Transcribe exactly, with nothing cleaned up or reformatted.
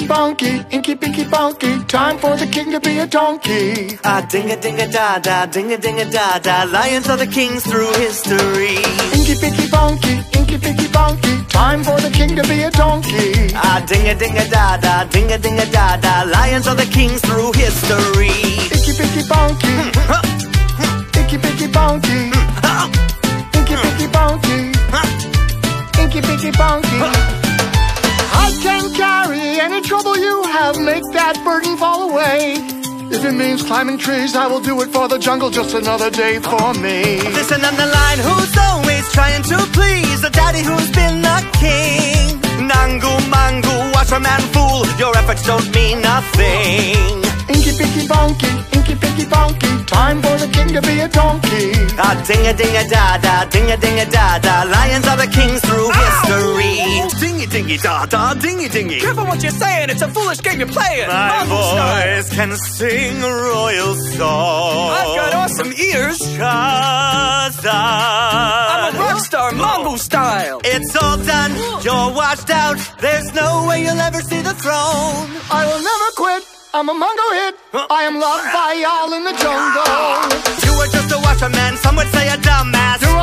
bonky, inky pinky bonky. Time for the king to be a donkey. Ah, ding a ding a da da, ding a ding a da da. Lions are the kings through history. Inky pinky bonky, inky pinky bonky. Time for the king to be a donkey. Ah, ding a ding a da da, ding a ding a da da. Lions are the kings through history. Inky pinky bonky, inky pinky bonky. Inky pinky bonky, inky pinky bonky. I can carry any trouble you have, make that burden fall away. If it means climbing trees, I will do it for the jungle, just another day for me. Listen, I'm the lion who's always trying to please the daddy who's been the king. Nangu mangu, watch a man fool, your efforts don't mean nothing. Inky pinky bonky, inky pinky bonky. Time for the king to be a donkey. Ah, ding a ding a da da, ding a ding a da da. Lions are the kings through history. Dingy dingy da da, dingy dingy. Careful what you're saying, it's a foolish game you're playing. My Mongo style. voice can sing a royal song. I've got awesome ears. Cause I'm a I... rock star, Mongo style. It's all done, you're washed out. There's no way you'll ever see the throne. I will never quit, I'm a Mongo hit. I am loved by y'all in the jungle. You were just a washerman, some would say a dumbass. You're